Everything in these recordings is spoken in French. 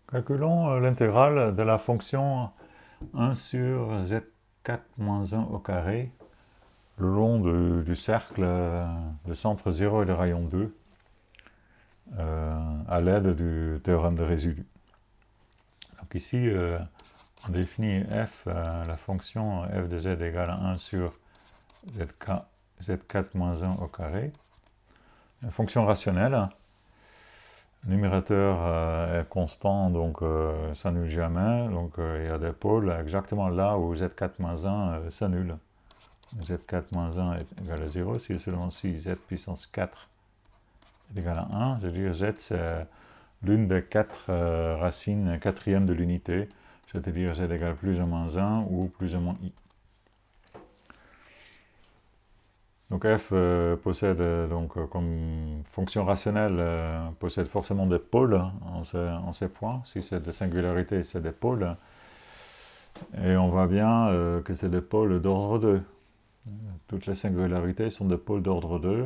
Calculons l'intégrale de la fonction 1 sur z4 moins 1 au carré le long du cercle de centre 0 et de rayon 2 à l'aide du théorème de résidu. Donc ici, on définit f, la fonction f de z égale à 1 sur z4 moins 1 au carré. Une fonction rationnelle. Le numérateur est constant, donc s'annule jamais. Donc il y a des pôles exactement là où z4-1 s'annule. z4-1 est égal à 0, si et seulement si z puissance 4 est égal à 1. C'est-à-dire z c'est l'une des quatre racines quatrièmes de l'unité. C'est-à-dire z égale plus ou moins 1 ou plus ou moins i. Donc f possède comme fonction rationnelle possède forcément des pôles en ces points. Si c'est des singularités, c'est des pôles. Et on voit bien que c'est des pôles d'ordre 2. Toutes les singularités sont des pôles d'ordre 2.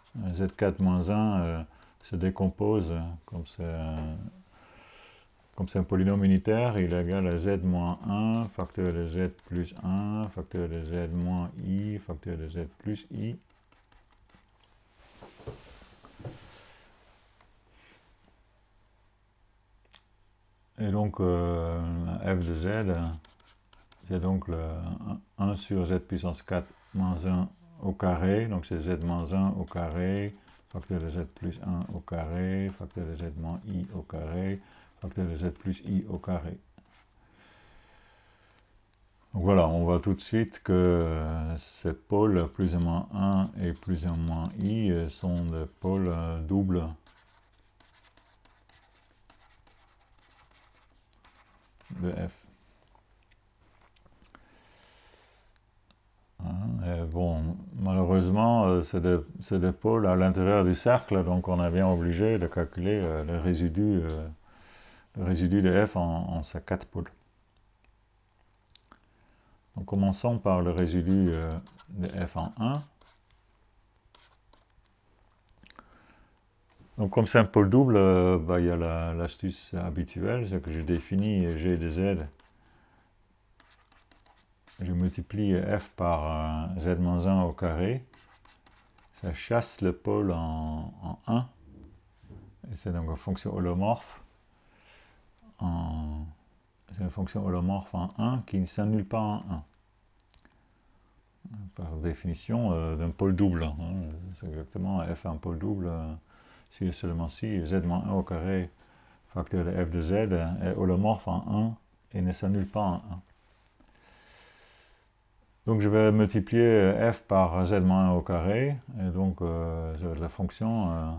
z4-1 se décompose comme c'est un polynôme unitaire, il est égal à z moins 1, facteur de z plus 1, facteur de z moins i, facteur de z plus i. Et donc, f de z, c'est donc le 1 sur z puissance 4 moins 1 au carré, donc c'est z moins 1 au carré, facteur de z plus 1 au carré, facteur de z moins i au carré, facteur de z plus i au carré. Donc voilà, on voit tout de suite que ces pôles plus ou moins 1 et plus ou moins i sont des pôles doubles de f. Et bon, malheureusement, c'est des pôles à l'intérieur du cercle, donc on est bien obligé de calculer le résidu de f en ces quatre pôles. Donc commençons par le résidu de f en 1. Donc comme c'est un pôle double, il y a l'astuce habituelle, c'est que je définis g de z, je multiplie f par z-1 au carré, ça chasse le pôle en 1, et c'est donc une fonction holomorphe c'est une fonction holomorphe en 1 qui ne s'annule pas en 1. Par définition d'un pôle double. Hein. C'est exactement f un pôle double. Si et seulement si z-1 au carré facteur de f de z est holomorphe en 1 et ne s'annule pas en 1. Donc je vais multiplier f par z-1 au carré. Et donc la fonction...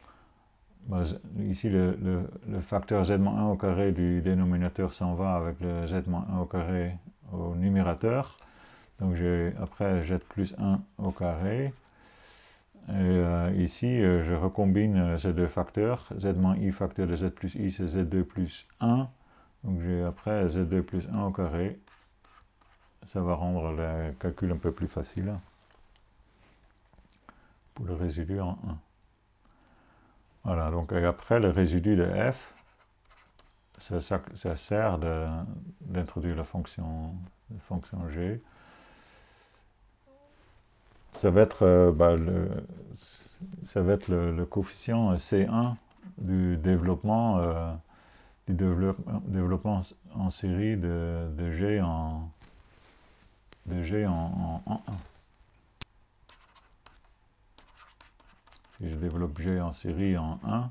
ici, le facteur z-1 au carré du dénominateur s'en va avec le z-1 au carré au numérateur. Donc j'ai après z plus 1 au carré. Et ici, je recombine ces deux facteurs. Z moins i facteur de z plus i, c'est z2 plus 1. Donc j'ai après z2 plus 1 au carré. Ça va rendre le calcul un peu plus facile pour le résidu en 1. Voilà, donc et après le résidu de f, ça sert d'introduire la fonction g. Ça va être, le coefficient C1 du développement, en série de G en 1. Si je développe G en série en 1,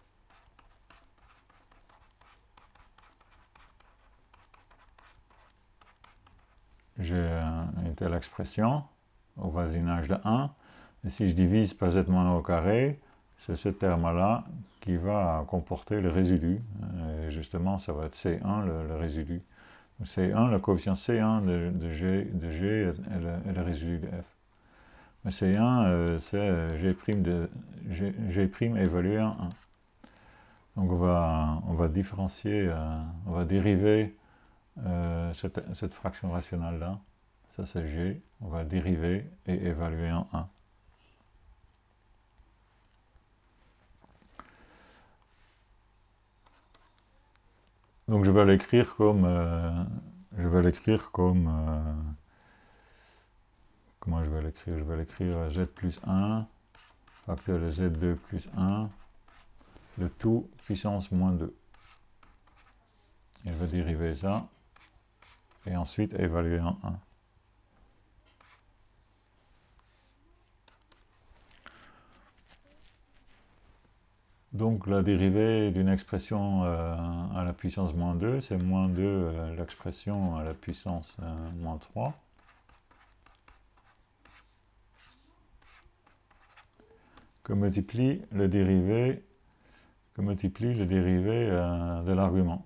j'ai une telle expression au voisinage de 1. Et si je divise par z-1 au carré, c'est ce terme-là qui va comporter le résidu. Et justement, ça va être C1, le résidu. Donc C1, le coefficient C1 de G est le résidu de f. Mais C1, c'est G' évalué en 1. Donc on va différencier, on va dériver cette fraction rationnelle-là. Ça c'est G, on va dériver et évaluer en 1. Donc je vais l'écrire comme, comment je vais l'écrire? Je vais l'écrire z plus 1, facteur de z2 plus 1, le tout puissance moins 2. Et je vais dériver ça, et ensuite évaluer en 1. Donc la dérivée d'une expression à la puissance moins 2, c'est moins 2 l'expression à la puissance moins 3. Que multiplie le dérivé de l'argument.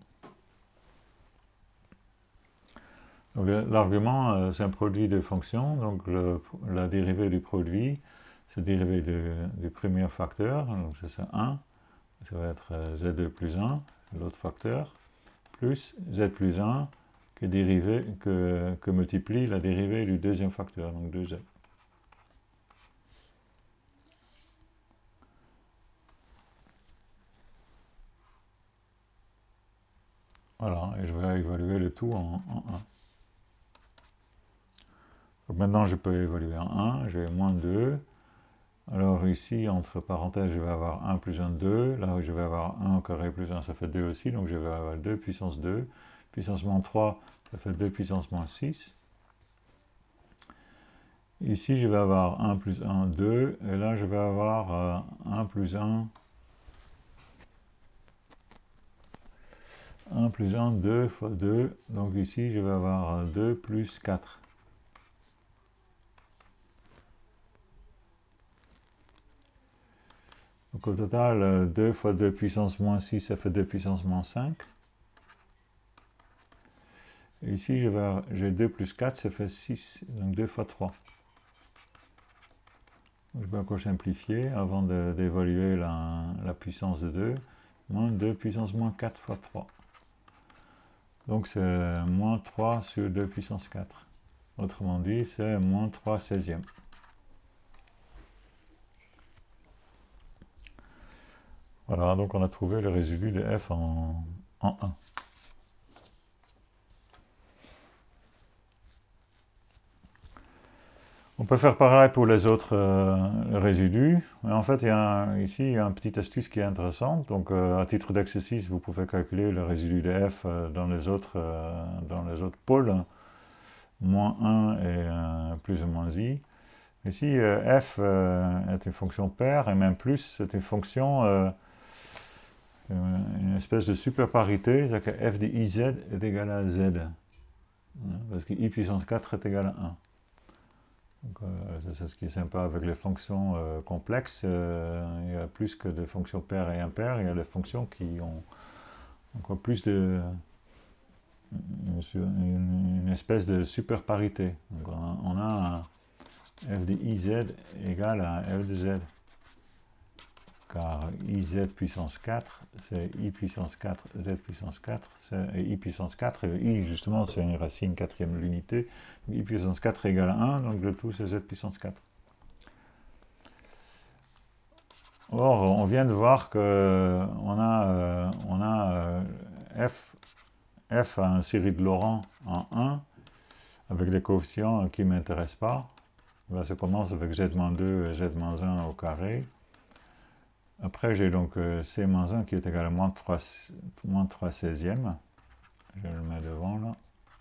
L'argument, c'est un produit de fonctions, donc la dérivée du produit, c'est la dérivée du premier facteur, donc c'est ça 1, ça va être z2 plus 1, l'autre facteur, plus z plus 1, que multiplie la dérivée du deuxième facteur, donc 2z. Voilà, et je vais évaluer le tout en 1. Donc maintenant, je peux évaluer en 1, j'ai moins 2. Alors ici, entre parenthèses, je vais avoir 1 plus 1, 2. Là, je vais avoir 1 au carré plus 1, ça fait 2 aussi. Donc je vais avoir 2 puissance 2. Puissance moins 3, ça fait 2 puissance moins 6. Ici, je vais avoir 1 plus 1, 2. Et là, je vais avoir 1 plus 1, 1 plus 1, 2 fois 2. Donc ici, je vais avoir 2 plus 4. Donc au total, 2 fois 2 puissance moins 6, ça fait 2 puissance moins 5. Et ici, j'ai 2 plus 4, ça fait 6, donc 2 fois 3. Je vais encore simplifier avant d'évaluer la puissance de 2. Moins 2 puissance moins 4 fois 3. Donc c'est moins 3 sur 2 puissance 4. Autrement dit, c'est moins 3 16e. Voilà, donc on a trouvé le résidu de f en 1. On peut faire pareil pour les autres résidus. Mais en fait, ici, il y a une petite astuce qui est intéressante. Donc, à titre d'exercice, vous pouvez calculer le résidu de f dans les autres pôles, moins 1 et plus ou moins i. Ici, f est une fonction paire, et même plus, c'est une fonction, une espèce de superparité, c'est-à-dire que f de iz est égal à z. Parce que i puissance 4 est égal à 1. C'est ce qui est sympa avec les fonctions complexes. Il y a plus que de fonctions paires et impaires, il y a des fonctions qui ont encore plus de une espèce de superparité. Donc on a f de iz égale à f de z. Car iz puissance 4, c'est i puissance 4, z puissance 4, et i puissance 4, et i justement c'est une racine quatrième de l'unité, i puissance 4 égale à 1, donc le tout c'est z puissance 4. Or, on vient de voir que on a f a une série de Laurent en 1, avec des coefficients qui ne m'intéressent pas. Là, ça commence avec z-2 et z-1 au carré. Après, j'ai donc c-1 qui est égal à moins 3 16e. Je le mets devant là.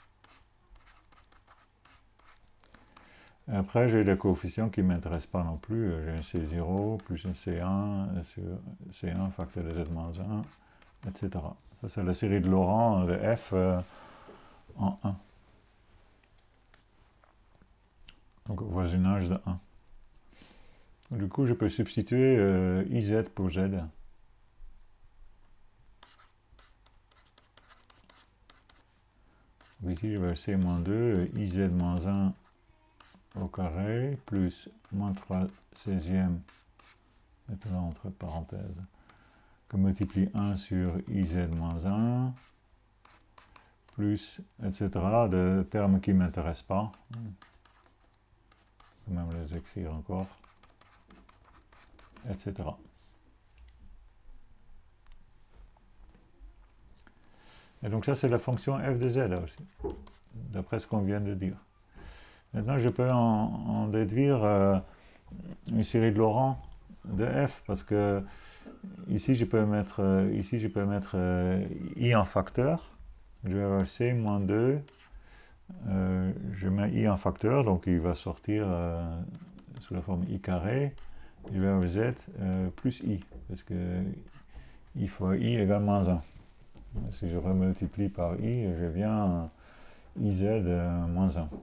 Et après, j'ai des coefficients qui ne m'intéressent pas non plus. J'ai un c0 plus un c1 sur c1 facteur de z-1, etc. Ça, c'est la série de Laurent de f en 1. Donc, au voisinage de 1. Du coup, je peux substituer iz pour z. Donc ici, je vais c-2, iz-1 au carré, plus moins 3 16e, maintenant entre parenthèses, que multiplie 1 sur iz-1, plus, etc., de termes qui ne m'intéressent pas. Je peux même les écrire encore, etc. Et donc ça, c'est la fonction f de z aussi, d'après ce qu'on vient de dire. Maintenant, je peux en déduire une série de Laurent de f, parce que ici, je peux mettre, i en facteur. Je vais avoir c moins 2. Je mets i en facteur, donc il va sortir sous la forme i carré. Je vais avoir z plus i, parce que i fois i égale moins 1. Si je remultiplie par i, je viens iz moins 1.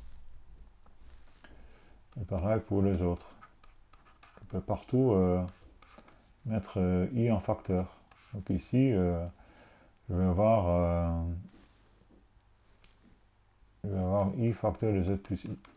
Et pareil pour les autres. Je peux partout mettre i en facteur. Donc ici, je vais avoir i facteur de z plus i.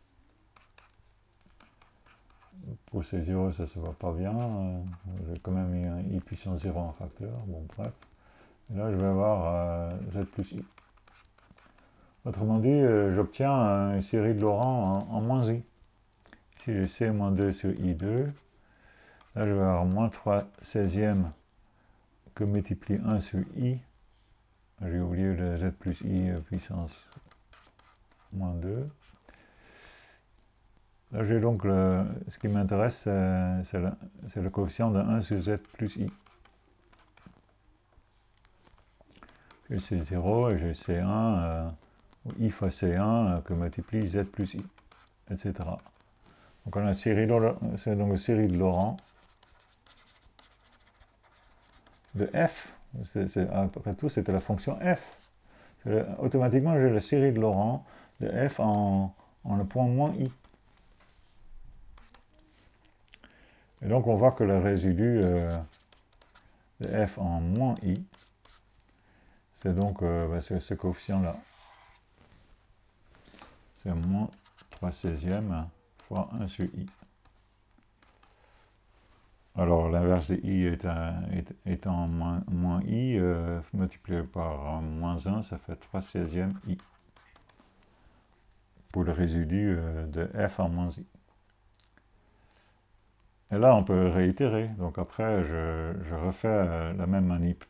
Pour ces 0, ça se voit pas bien. J'ai quand même mis un i puissance 0 en facteur. Bon, bref. Et là, je vais avoir z plus i. Autrement dit, j'obtiens une série de Laurent en moins i. Ici, j'ai c moins 2 sur i2. Là, je vais avoir moins 3 16e que multiplie 1 sur i. J'ai oublié le z plus i puissance moins 2. Là, j'ai donc ce qui m'intéresse, c'est le coefficient de 1 sur z plus i. J'ai C0 et j'ai C1, ou i fois C1 que multiplie z plus i, etc. Donc on a c'est donc une série de Laurent de f. Après tout, c'était la fonction f. Automatiquement, j'ai la série de Laurent de f en le point moins i. Et donc on voit que le résidu de f en moins i, c'est donc ce coefficient-là. C'est moins 3 16e fois 1 sur i. Alors l'inverse de i étant moins i, multiplié par moins 1, ça fait 3 16e i. Pour le résidu de f en moins i. Et là, on peut réitérer. Donc après, je refais la même manip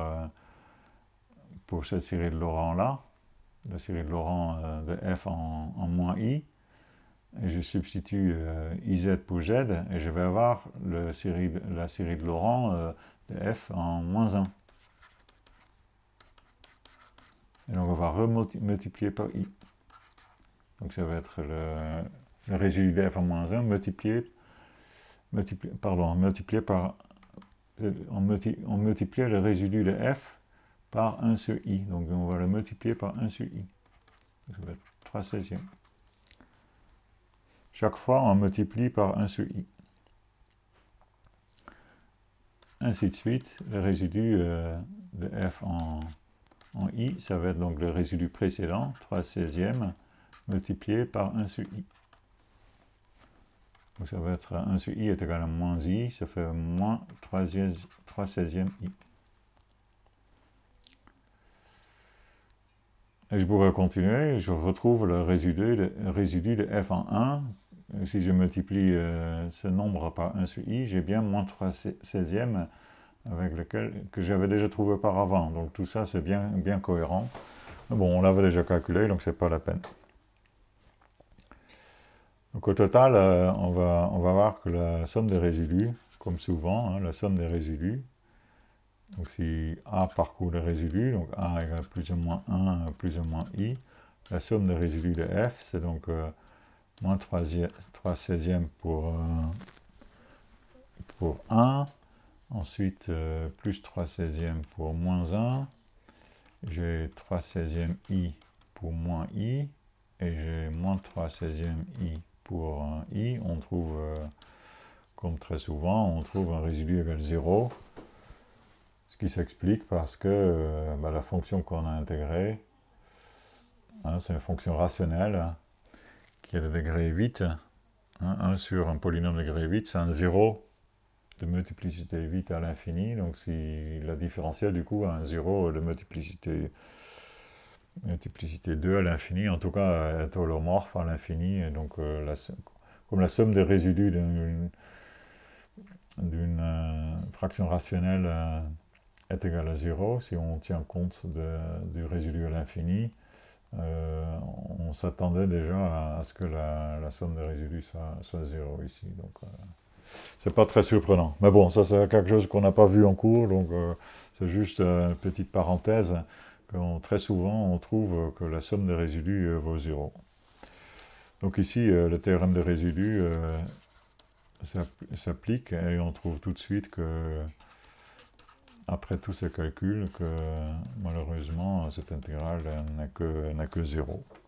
pour cette série de Laurent-là, la série de Laurent de f en moins i. Et je substitue iz pour z, et je vais avoir la série de Laurent de f en moins 1. Et donc on va remultiplier par i. Donc ça va être le résidu de f en moins 1 multiplié par... On multiplie le résidu de f par 1 sur i. Donc on va le multiplier par 1 sur i. Ça va être 3 16e. Chaque fois, on multiplie par 1 sur i. Ainsi de suite, le résidu de f en i, ça va être donc le résidu précédent, 3 16e, multiplié par 1 sur i. Donc ça va être 1 sur i est égal à moins i, ça fait moins 3 16e i. Et je pourrais continuer, je retrouve le résidu de f en 1. Si je multiplie ce nombre par 1 sur i, j'ai bien moins 3 16e avec lequel que j'avais déjà trouvé auparavant. Donc tout ça, c'est bien cohérent. Mais bon, on l'avait déjà calculé, donc c'est pas la peine. Donc au total, on va voir que la somme des résidus, comme souvent, hein, la somme des résidus, donc si A parcourt les résidus, donc A égale plus ou moins 1 plus ou moins I, la somme des résidus de F, c'est donc moins 3 16e pour 1, ensuite plus 3 16e pour moins 1, j'ai 3 16e I pour moins I, et j'ai moins 3 16e I pour I. On trouve, comme très souvent, on trouve un résidu égal 0. Ce qui s'explique parce que la fonction qu'on a intégrée, hein, c'est une fonction rationnelle hein, qui a de degré 8. Hein, 1 sur un polynôme de degré 8, c'est un 0 de multiplicité 8 à l'infini. Donc si la différentielle du coup a un 0 de multiplicité 2 à l'infini, en tout cas est holomorphe à l'infini. Et donc comme la somme des résidus d'une fraction rationnelle est égal à 0, si on tient compte du résidu à l'infini, on s'attendait déjà à ce que la somme des résidus soit 0 ici. Donc, c'est pas très surprenant. Mais bon, ça c'est quelque chose qu'on n'a pas vu en cours, donc c'est juste une petite parenthèse. Très souvent, on trouve que la somme des résidus vaut 0. Donc ici, le théorème des résidus s'applique et on trouve tout de suite que, après tous ces calculs, que malheureusement, cette intégrale n'a que 0.